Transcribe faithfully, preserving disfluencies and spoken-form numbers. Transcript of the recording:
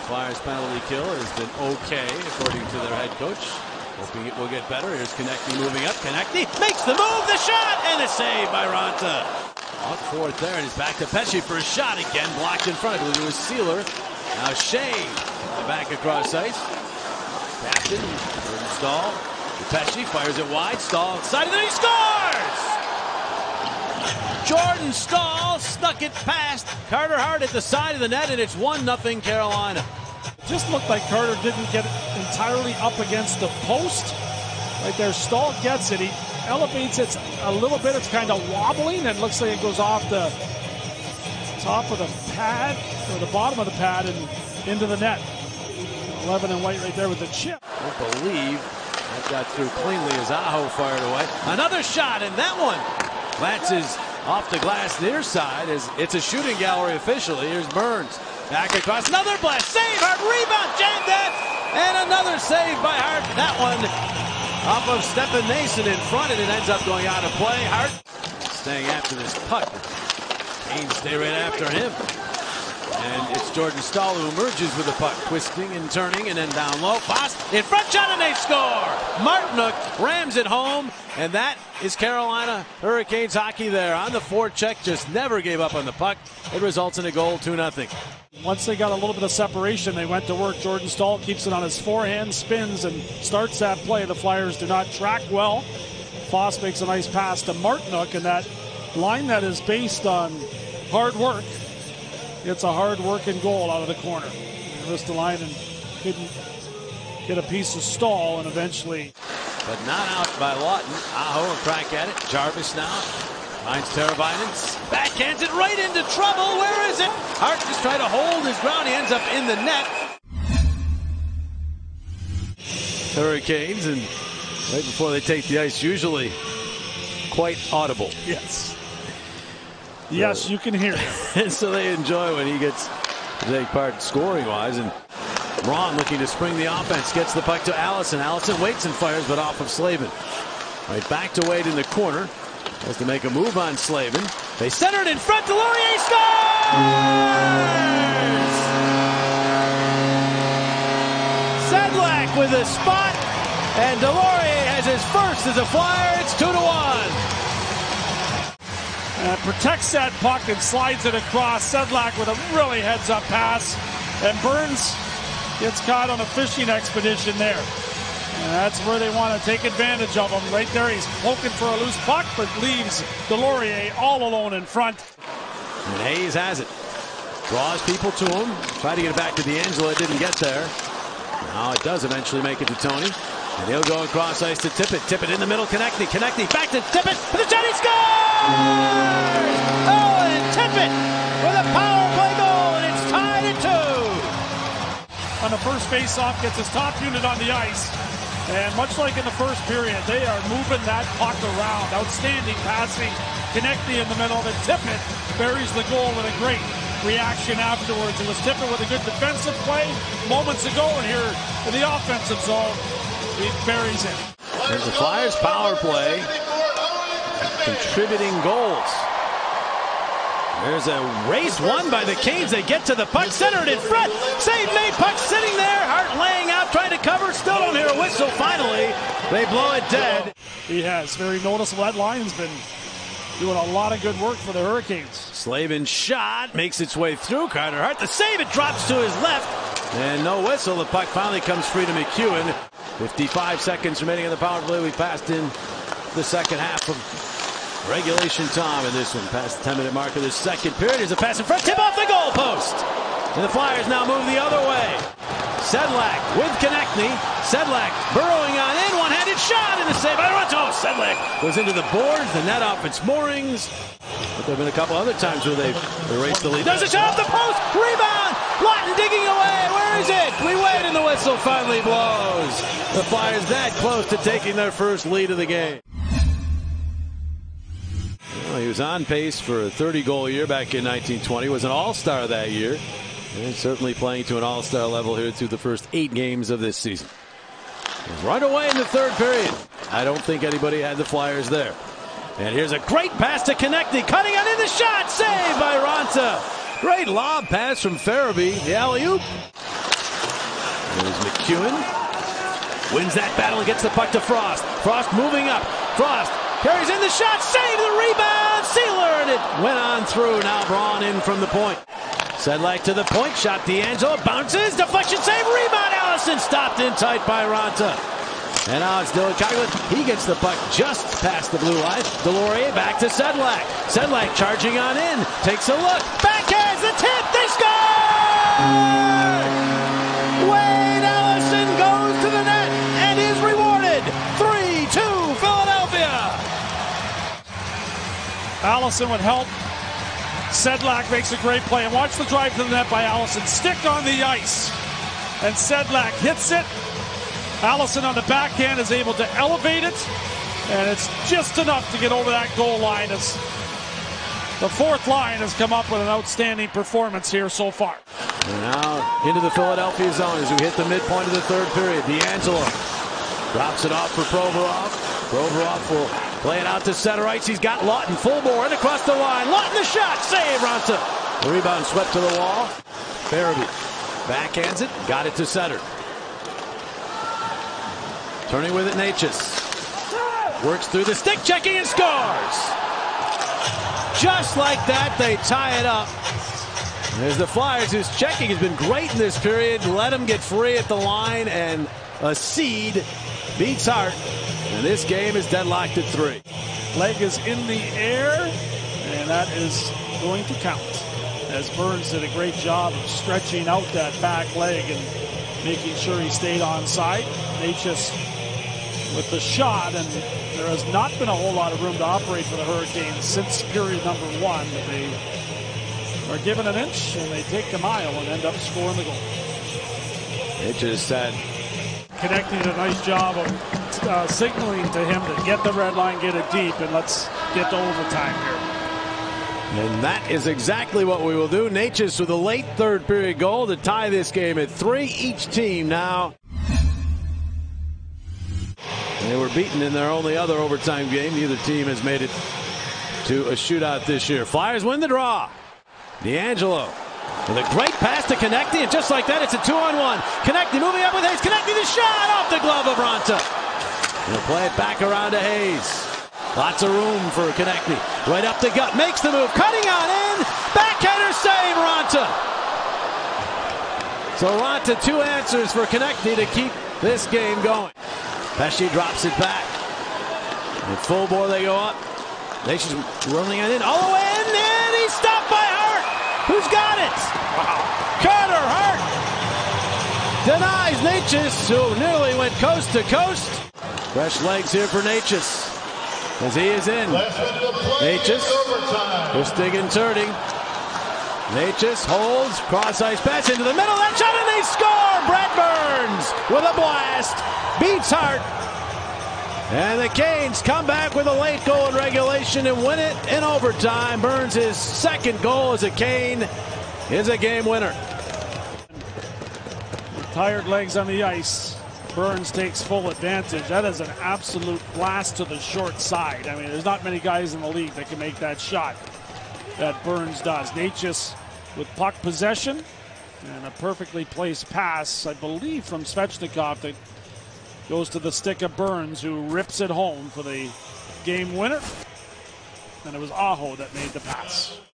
Flyers penalty kill has been okay, according to their head coach. Hoping it will get better. Here's Konecny moving up. Konecny makes the move, the shot, and a save by Raanta. Off fourth there, and he's back to Pesce for a shot again. Blocked in front. I believe it was Sealer. Now Shea back across ice. Captain, Jordan Staal. Pesce fires it wide. Staal inside, and then he scores! Jordan Staal snuck it past Carter Hart at the side of the net, and it's one nothing Carolina. It just looked like Carter didn't get entirely up against the post. Right there, Staal gets it. He elevates it a little bit. It's kind of wobbling, and looks like it goes off the top of the pad, or the bottom of the pad, and into the net. eleven and White right there with the chip. I believe that got through cleanly as Aho fired away. Another shot, and that one glances off the glass near side as it's a shooting gallery officially. Here's Burns. Back across, another blast, save, Hart, rebound, jammed that, and another save by Hart. That one off of Stefan Noesen in front, and it ends up going out of play. Hart staying after this puck. Canes stay right after him. And it's Jordan Staal who emerges with the puck, twisting and turning, and then down low. Pass in front, shot, and they score! Martinook rams it home, and that is Carolina Hurricanes hockey there. On the forecheck, just never gave up on the puck. It results in a goal, two nothing. Once they got a little bit of separation, they went to work. Jordan Staal keeps it on his forehand, spins, and starts that play. The Flyers do not track well. Foss makes a nice pass to Martinook, and that line that is based on hard work. It's a hard-working goal out of the corner. Missed the line and couldn't get a piece of Staal, and eventually. But not out by Lawton. Aho a crack at it. Jarvis now finds Teravainen. Backhands it right into trouble. Where is it? Hart just trying to hold his ground. He ends up in the net. Hurricanes, and right before they take the ice, usually quite audible. Yes. Yes, you can hear it. And so they enjoy when he gets to take part scoring-wise. And Braun looking to spring the offense. Gets the puck to Allison. Allison waits and fires, but off of Slavin. Right back to Wade in the corner. Has to make a move on Slavin. They center it in front. Delorier scores! Sedlak with a spot. And Delorier has his first as a Flyer. It's two to one. Uh, protects that puck and slides it across. Sedlak with a really heads-up pass. And Burns gets caught on a fishing expedition there. And that's where they want to take advantage of him. Right there, he's poking for a loose puck, but leaves Delorier all alone in front. And Hayes has it. Draws people to him. Tried to get it back to D'Angelo. It didn't get there. Now it does eventually make it to Tony. And he'll go across ice to Tippett. Tippett in the middle. Konecny. Konecny back to Tippett. For the shot, he scores! Oh, and Tippett with a power play goal, and it's tied at two. On the first face-off, gets his top unit on the ice. And much like in the first period, they are moving that puck around. Outstanding passing. Konecny in the middle. Then Tippett buries the goal with a great reaction afterwards. It was Tippett with a good defensive play moments ago, and here in the offensive zone, he buries it. There's the Flyers power play. Contributing goals. There's a race won by the Canes. They get to the puck, centered in front. Save made, puck sitting there. Hart laying out, trying to cover. Still don't hear a whistle. Finally, they blow it dead. He has. Very noticeable. That line's been doing a lot of good work for the Hurricanes. Slavin shot makes its way through Carter Hart. The save, it drops to his left. And no whistle. The puck finally comes free to McEwen. fifty-five seconds remaining in the power play. We passed in the second half of regulation time in this one. Past the ten minute mark of the second period. Here's a pass in front. Tip off the goalpost. And the Flyers now move the other way. Sedlak with Konecny. Sedlak burrowing on in. One-handed shot and a save by Toronto. Sedlak goes into the boards. The net off its moorings. But there have been a couple other times where they've erased the lead. There's a shot off the post. Rebound. Lawton digging away. Where is it? We wait and the whistle finally blows. The Flyers that close to taking their first lead of the game. Well, he was on pace for a thirty goal year back in nineteen twenty. Was an all-star that year. And certainly playing to an all-star level here through the first eight games of this season. Right away in the third period. I don't think anybody had the Flyers there. And here's a great pass to Konecny. Cutting on in the shot. Saved by Raanta. Great lob pass from Farabee. The alley-oop. There's McEwen. Wins that battle and gets the puck to Frost. Frost moving up. Frost carries in the shot. Save the rebound. Sealer. And it went on through. Now Braun in from the point. Sedlak to the point. Shot DeAngelo. Bounces. Deflection save. Rebound. Allison stopped in tight by Raanta. And now it's Dylan Coghlan. He gets the puck just past the blue line. Delorier back to Sedlak. Sedlak charging on in. Takes a look. Backhands the tip. They score! Wade Allison goes to the net and is rewarded. three two Philadelphia. Allison would help. Sedlak makes a great play. And watch the drive to the net by Allison. Stick on the ice. And Sedlak hits it. Allison on the backhand is able to elevate it. And it's just enough to get over that goal line. As the fourth line has come up with an outstanding performance here so far. And now into the Philadelphia zone as we hit the midpoint of the third period. DeAngelo drops it off for Provorov. Provorov will play it out to center ice. He's got Lawton full bore in across the line. Lawton the shot. Save Raanta. The rebound swept to the wall. Farabee backhands it. Got it to center. Turning with it, Necas. Works through the stick, checking and scores. Just like that, they tie it up. There's the Flyers, whose checking has been great in this period. Let them get free at the line, and a seed beats Hart. And this game is deadlocked at three. Leg is in the air, and that is going to count. As Burns did a great job of stretching out that back leg and making sure he stayed on side. Necas with the shot, and there has not been a whole lot of room to operate for the Hurricanes since period number one. But they are given an inch, and they take a mile and end up scoring the goal. Necas said, Konecny did a nice job of uh, signaling to him to get the red line, get it deep, and let's get to overtime here. And that is exactly what we will do. Necas with a late third period goal to tie this game at three. Each team now. They were beaten in their only other overtime game. Neither team has made it to a shootout this year. Flyers win the draw. DeAngelo with a great pass to Konecny, and just like that, it's a two-on-one. Konecny moving up with Hayes. Konecny the shot off the glove of Raanta. He'll play it back around to Hayes. Lots of room for Konecny. Right up the gut, makes the move, cutting on in. Backhander save, Raanta. So Raanta, two answers for Konecny to keep this game going. Pesce drops it back. And full bore they go up. Necas rolling it in, all the way in, and he's stopped by Hart. Who's got it? Wow. Carter Hart denies Necas, who nearly went coast to coast. Fresh legs here for Necas as he is in. Necas twisting and turning. Necas holds, cross ice pass into the middle. That shot, and they score. Brad Burns with a blast beats Hart. And the Canes come back with a late goal in regulation and win it in overtime. Burns' second goal as a Cane is a game winner. Tired legs on the ice. Burns takes full advantage. That is an absolute blast to the short side. I mean, there's not many guys in the league that can make that shot that Burns does. Necas with puck possession and a perfectly placed pass, I believe, from Svechnikov that goes to the stick of Burns, who rips it home for the game winner. And it was Aho that made the pass.